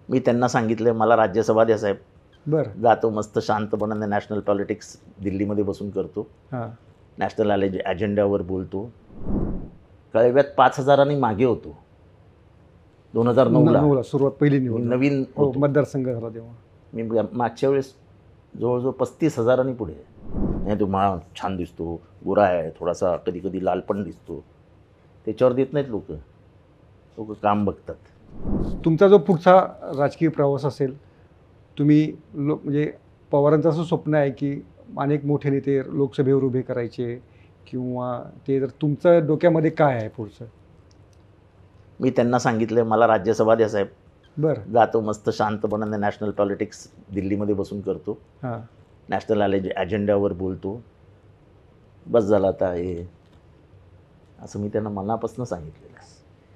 मी त्यांना सांगितलं मला राज्यसभा द्या साहेब. बरं. जातो मस्त शांतपणाने नॅशनल पॉलिटिक्स दिल्लीमध्ये बसून करतो. हां. नॅशनल अजेंड्यावर बोलतो. कळव्यात 5,000 मागे होतो 2009ला. 9ला सुरुवात पहिली मी निवडणूक. नवीन हो, होतो. मतदारसंघ झाला तेव्हा. मी मागच्या वेळेस जवळजवळ 35,000 पुढे आहे. नाही तुम्हाला छान दिसतो, गोरा आहे, थोडासा कधी कधी लाल पण दिसतो. त्याच्यावर देत नाहीत लोक. लोक काम बघतात. तुमचा जो पुढचा राजकीय प्रवास असेल, तुम्ही म्हणजे पवारांचं असं स्वप्न आहे की अनेक मोठे नेते लोकसभेवर उभे करायचे किंवा ते, जर तुमचं डोक्यामध्ये काय आहे पुढचं? मी त्यांना सांगितलं मला राज्यसभा द्या साहेब. बरं. जातो मस्त शांतपणाने नॅशनल पॉलिटिक्स दिल्लीमध्ये बसून करतो. हां. नॅशनल अजेंड्यावर बोलतो. बस झालं आता हे, असं मी त्यांना मनापासून सांगितलेलं आहे.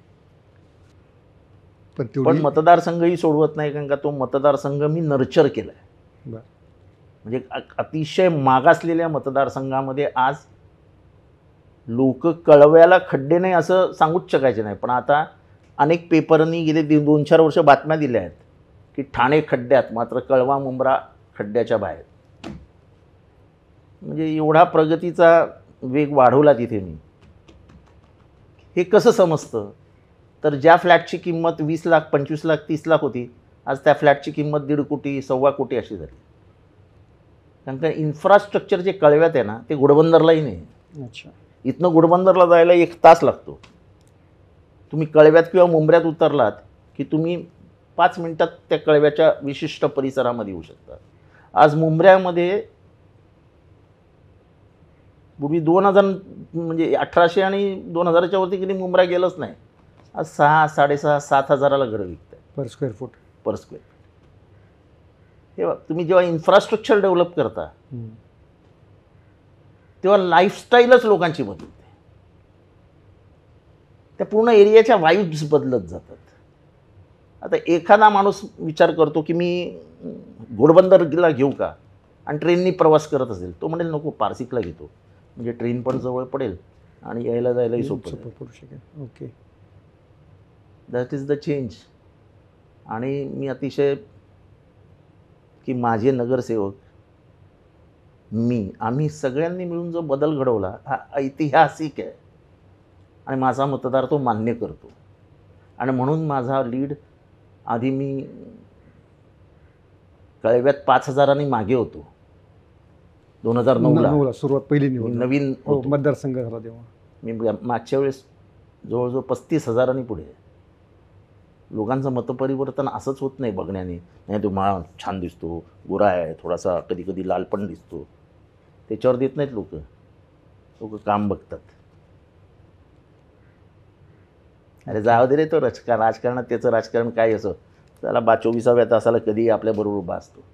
पण मतदारसंघही सोडवत नाही, कारण का तो मतदारसंघ मी नर्चर केला आहे. बरं. म्हणजे अतिशय मागासलेल्या मतदारसंघामध्ये आज लोक कळव्याला खड्डे नाही असं सांगूच शकायचे नाही. पण आता अनेक पेपरनी गेले 2-4 वर्ष बातम्या दिल्या आहेत की ठाणे खड्ड्यात, मात्र कळवा मुंब्रा खड्ड्याच्या बाहेर. म्हणजे एवढा प्रगतीचा वेग वाढवला तिथे मी. हे कसं समजतं? तर ज्या फ्लॅटची किंमत 20 लाख, 25 लाख, 30 लाख होती, आज त्या फ्लॅटची किंमत 1.5 कोटी, 1.25 कोटी अशी झाली. कारण का इन्फ्रास्ट्रक्चर जे कळव्यात आहे ना, ते घोडबंदरलाही नाही. अच्छा. इथनं घोडबंदरला जायला 1 तास लागतो. तुम्ही कळव्यात किंवा मुंब्र्यात उतरलात की तुम्ही 5 मिनिटात त्या कळव्याच्या विशिष्ट परिसरामध्ये येऊ शकता. आज मुंब्र्यामध्ये पूर्वी 2000 म्हणजे 1800 आणि 2000च्या वरती कधी मुंब्रा गेलंच नाही. आज 6, 6,500, 7,000ला घरं विकत आहे per square foot. Per square. तेव्हा तुम्ही जेव्हा इन्फ्रास्ट्रक्चर डेव्हलप करता तेव्हा लाईफस्टाईलच लोकांची बदलते. त्या पूर्ण एरियाच्या वाईब्स बदलत जातात. आता एखादा माणूस विचार करतो की मी घोडबंदरला घेऊ का, आणि ट्रेननी प्रवास करत असेल, तो म्हणेल नको पारसिकला घेतो, म्हणजे ट्रेन पण जवळ पडेल आणि यायला जायलाही सोपं पडू शकेल. Okay. That is the change. आणि मी अतिशय की माझे नगरसेवक, आम्ही सगळ्यांनी मिळून जो बदल घडवला हा ऐतिहासिक आहे. आणि माझा मतदार तो मान्य करतो. आणि म्हणून माझा लीड, आधी मी कळव्यात 5,000 मागे होतो 2009ला. सुरुवात पहिली निवडणूक. नवीन हो, होतो. मतदारसंघ झाला तेव्हा. मी मागच्या वेळेस जवळजवळ 35,000 पुढे आहे. लोकांचं मतपरिवर्तन असंच होत नाही बघण्याने. नाही तुम्हाला छान दिसतो, गोरा आहे, थोडासा कधी कधी लाल पण दिसतो. त्याच्यावर देत नाहीत लोक. लोक काम बघतात. अरे जाऊ दे रे, तो राजकारणात त्याचं राजकारण काय असं, त्याला 24व्या तासाला कधीही आपल्याबरोबर उभा असतो.